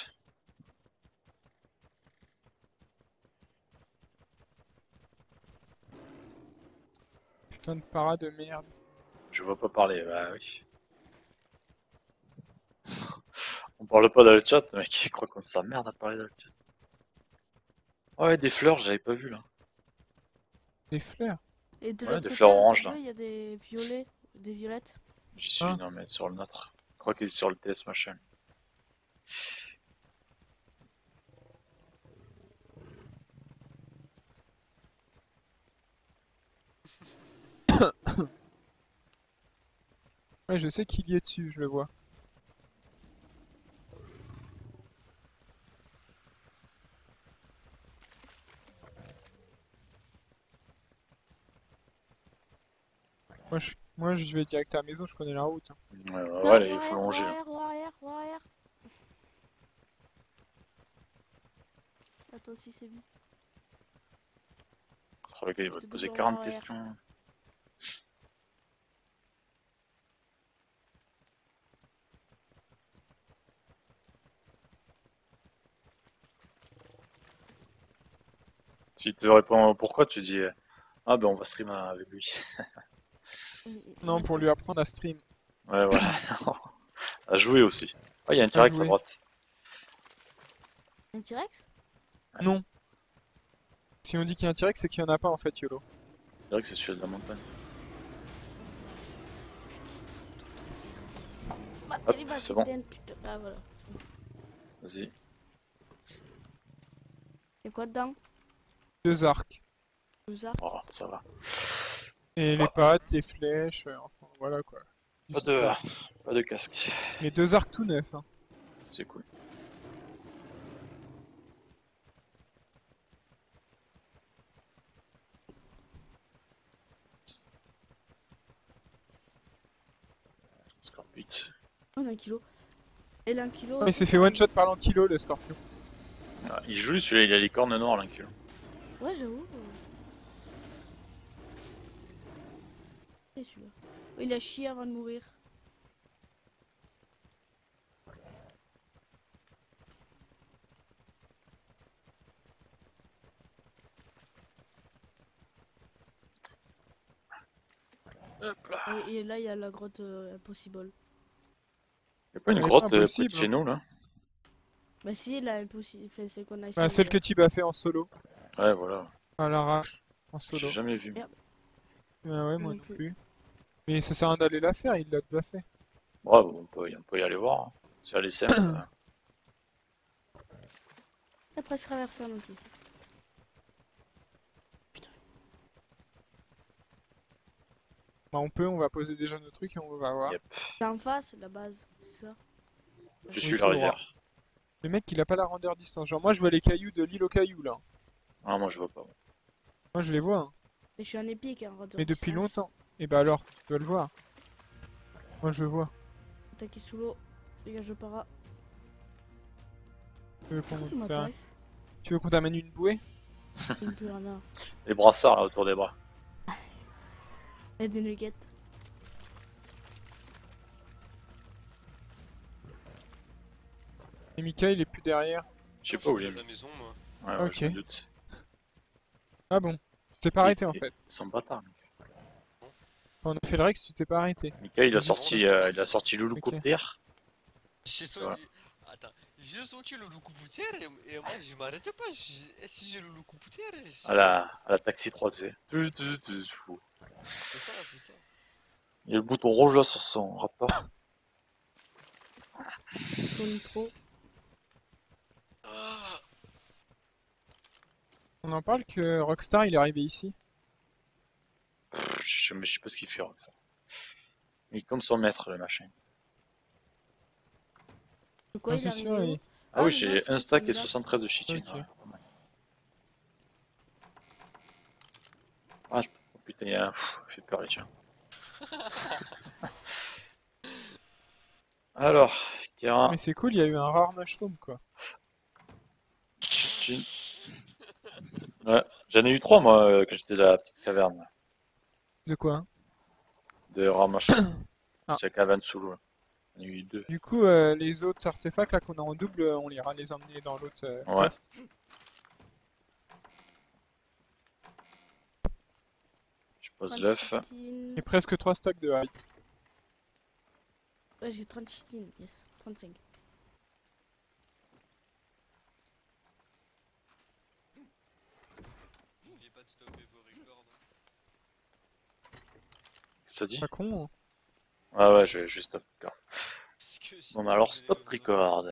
Putain de para de merde. Je vois pas parler, bah oui. On parle pas dans le chat, mec, qui croit qu'on s'emmerde à parler dans le chat. Ouais, des fleurs, j'avais pas vu là. Des fleurs. Et de Ouais, l'autre des côté, fleurs le oranges, tableau, là. il y a des violets, des violettes. J'y suis, Ah. non mais sur le nôtre. Je crois qu'il est sur le T S machin. Ouais, je sais qu'il y est dessus, je le vois. Moi je, moi, je vais direct à la maison, je connais la route. hein. Ouais, ouais, Non, ouais, là, il roue faut arrière, roue longer. là. arrière, roue arrière, roue arrière. Ah, toi aussi, c'est bien. Oh, le gars, il va te Te poser double quarante arrière. questions. Si tu te réponds pourquoi, tu dis ah ben on va stream avec lui. Non, pour lui apprendre à stream. Ouais, voilà. À jouer aussi. Ah, il y a un À T-Rex à jouer. droite. Un T-Rex? Non. Si on dit qu'il y a un T-Rex, c'est qu'il y en a pas en fait, YOLO. T-Rex, c'est celui de la montagne. Ma Hop, télé va c'est bon. s'éteindre, putain. Ah, voilà. Vas-y. Y'a quoi dedans? Deux arcs. Deux arcs. Oh, ça va. Et les pattes, les flèches, euh, enfin voilà quoi. Du Pas de, support. pas de casque. Mais deux arcs tout neufs. Hein. C'est cool. Scorpic. Oh, il a un kilo. Et là, un kilo. Ah, il s'est fait one shot par l'ankylo le Scorpion. Ah, il joue celui-là, il a les cornes noires l'incul. Ouais, j'avoue. Et celui-là. Oh, il a chié avant de mourir. Hop là. Et, et là, il y a la grotte euh, Impossible. Y'a pas une Elle est grotte pas euh, près impossible, de chez nous là? Bah, si, la Impossible. Enfin, c'est qu'on a Bah, essayé. celle que Tib a fait en solo. Ouais, voilà. À l'arrache. En J'ai solo. jamais vu. Merde. Ah ouais, moi Non non plus. plus. Mais ça sert à rien d'aller la faire, il l'a déjà fait. Bravo, on peut, on peut y aller voir. hein. C'est aller simple. hein. Après, se traverser un outil. Putain. Bah on peut, on va poser déjà nos trucs et on va voir. Yep. C'est en face, la base, c'est ça? Je Oui, suis tout la droit. rivière. Le mec il a pas la rendeur distance. Genre moi je vois les cailloux de l'île aux cailloux là. Ah, moi je vois pas. Moi je les vois, hein. Mais je suis un épique, hein, retour Mais depuis distance. longtemps. Et bah alors, tu dois le voir. Moi je le vois. Attaquer sous l'eau. Dégage le para. Tu veux qu'on Pourquoi il t'a- m'attaque? tu veux qu'on t'amène une bouée? Il me peut rien a. Les brassards là autour des bras. Et des nuggets. Et Mika il est plus derrière. Je sais Non, pas où suis il est. à la maison, moi. Ouais, ouais, Ok. je me doute. Ah bon. Tu t'es pas arrêté en Il- fait. Ils sont bâtards. Mika. Quand on a fait le Rex, tu t'es pas arrêté. Mika, il a Ok. sorti, euh, il a sorti Loulou Copter. J'ai sorti... Voilà. Attends, j'ai sorti le loup-coupoutière et, et moi je m'arrête pas. Je- Et si j'ai le loup-coupoutière, je- À la, à la taxi trois, tu sais. Tu- tu- tu- tu- fou. c'est ça, c'est ça. Il y a le bouton rouge là sur son rapport. Ton nitro. Ah, On en parle que Rockstar il est arrivé ici. Pff, Je, je, je sais pas ce qu'il fait avec ça. Il compte son maître le machin. De quoi Ah, il est c'est sûr, arrivé il- où? Ah, oui, mais j'ai non, c'est un stack et celui-là. soixante-treize de cheating. Ok. ouais, pas mal. Ah oh, putain, il y a un... Pff, il fait peur les gens. Alors, Kera, Mais c'est cool, il y a eu un rare mushroom quoi. Chin. Ouais, j'en ai eu trois moi euh, quand j'étais à la petite caverne De quoi? de rare machin. Ah. C'est la caverne sous l'eau. là. Il y en a eu deux. Du coup, euh, les autres artefacts là qu'on a en double, euh, on ira les emmener dans l'autre euh, Ouais. coffre. Je pose trente l'œuf. chitines. Et presque trois stocks de hide. Ouais, j'ai trente chitines, yes. trente-cinq. N'oubliez pas de stopper vos records. Ça dit? Pas con. Hein. Ah ouais, je vais, je vais stop record. Parce que Bon, sinon, bah alors vous allez stop vous record.